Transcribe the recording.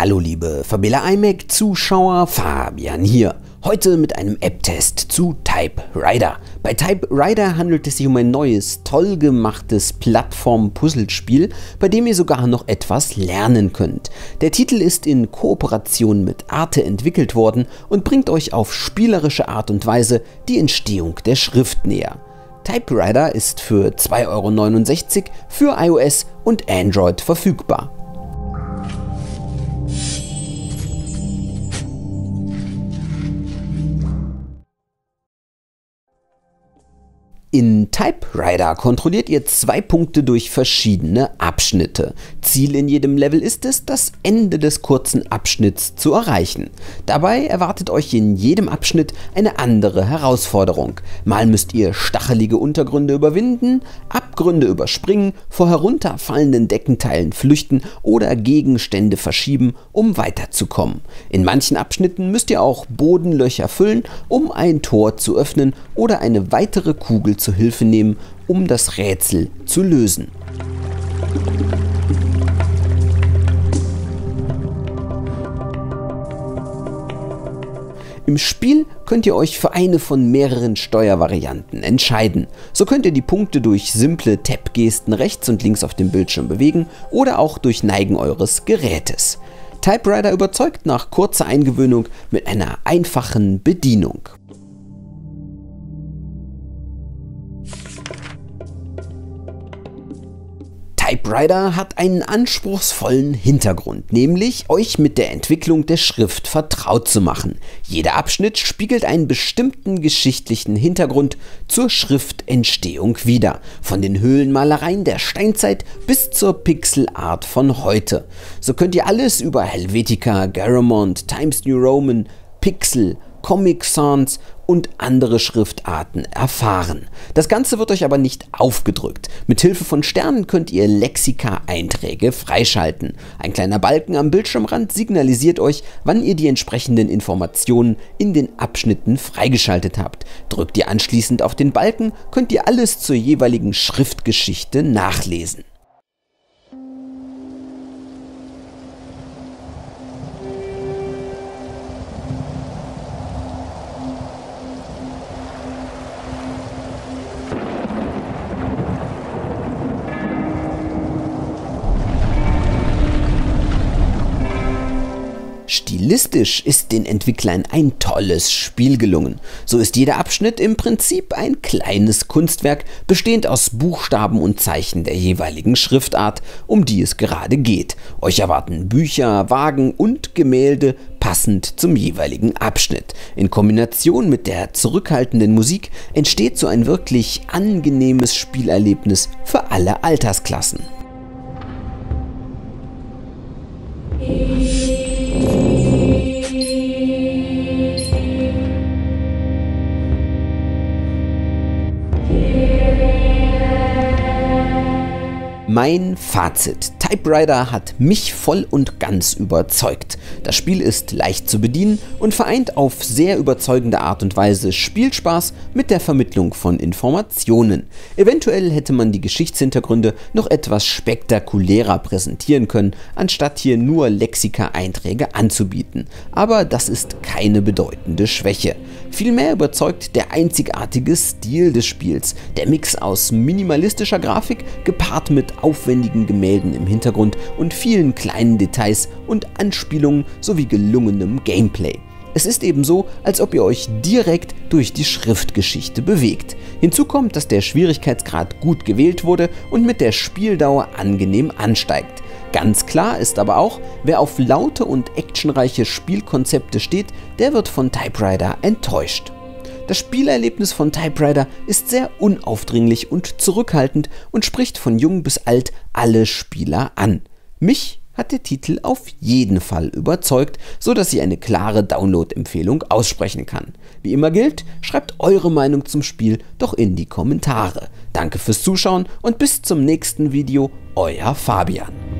Hallo liebe Fabela iMac Zuschauer, Fabian hier. Heute mit einem App-Test zu Typewriter. Bei Typewriter handelt es sich um ein neues, toll gemachtes Plattform-Puzzlespiel, bei dem ihr sogar noch etwas lernen könnt. Der Titel ist in Kooperation mit Arte entwickelt worden und bringt euch auf spielerische Art und Weise die Entstehung der Schrift näher. Typewriter ist für 2,69 € für iOS und Android verfügbar. In Typewriter kontrolliert ihr 2 Punkte durch verschiedene Abschnitte. Ziel in jedem Level ist es, das Ende des kurzen Abschnitts zu erreichen. Dabei erwartet euch in jedem Abschnitt eine andere Herausforderung. Mal müsst ihr stachelige Untergründe überwinden, Abgründe überspringen, vor herunterfallenden Deckenteilen flüchten oder Gegenstände verschieben, um weiterzukommen. In manchen Abschnitten müsst ihr auch Bodenlöcher füllen, um ein Tor zu öffnen oder eine weitere Kugel zu Hilfe nehmen, um das Rätsel zu lösen. Im Spiel könnt ihr euch für eine von mehreren Steuervarianten entscheiden. So könnt ihr die Punkte durch simple Tab-Gesten rechts und links auf dem Bildschirm bewegen oder auch durch Neigen eures Gerätes. Typewriter überzeugt nach kurzer Eingewöhnung mit einer einfachen Bedienung. Typewriter hat einen anspruchsvollen Hintergrund, nämlich euch mit der Entwicklung der Schrift vertraut zu machen. Jeder Abschnitt spiegelt einen bestimmten geschichtlichen Hintergrund zur Schriftentstehung wider, von den Höhlenmalereien der Steinzeit bis zur Pixelart von heute. So könnt ihr alles über Helvetica, Garamond, Times New Roman, Pixel, Comic Sans und andere Schriftarten erfahren. Das Ganze wird euch aber nicht aufgedrückt. Mit Hilfe von Sternen könnt ihr Lexika-Einträge freischalten. Ein kleiner Balken am Bildschirmrand signalisiert euch, wann ihr die entsprechenden Informationen in den Abschnitten freigeschaltet habt. Drückt ihr anschließend auf den Balken, könnt ihr alles zur jeweiligen Schriftgeschichte nachlesen. Stilistisch ist den Entwicklern ein tolles Spiel gelungen. So ist jeder Abschnitt im Prinzip ein kleines Kunstwerk, bestehend aus Buchstaben und Zeichen der jeweiligen Schriftart, um die es gerade geht. Euch erwarten Bücher, Wagen und Gemälde passend zum jeweiligen Abschnitt. In Kombination mit der zurückhaltenden Musik entsteht so ein wirklich angenehmes Spielerlebnis für alle Altersklassen. Mein Fazit: Typewriter hat mich voll und ganz überzeugt. Das Spiel ist leicht zu bedienen und vereint auf sehr überzeugende Art und Weise Spielspaß mit der Vermittlung von Informationen. Eventuell hätte man die Geschichtshintergründe noch etwas spektakulärer präsentieren können, anstatt hier nur Lexika-Einträge anzubieten. Aber das ist keine bedeutende Schwäche. Vielmehr überzeugt der einzigartige Stil des Spiels. Der Mix aus minimalistischer Grafik gepaart mit aufwendigen Gemälden im Hintergrund und vielen kleinen Details und Anspielungen sowie gelungenem Gameplay. Es ist eben so, als ob ihr euch direkt durch die Schriftgeschichte bewegt. Hinzu kommt, dass der Schwierigkeitsgrad gut gewählt wurde und mit der Spieldauer angenehm ansteigt. Ganz klar ist aber auch, wer auf laute und actionreiche Spielkonzepte steht, der wird von Typewriter enttäuscht. Das Spielerlebnis von Typewriter ist sehr unaufdringlich und zurückhaltend und spricht von jung bis alt alle Spieler an. Mich hat der Titel auf jeden Fall überzeugt, so dass ich eine klare Download-Empfehlung aussprechen kann. Wie immer gilt, schreibt eure Meinung zum Spiel doch in die Kommentare. Danke fürs Zuschauen und bis zum nächsten Video, euer Fabian.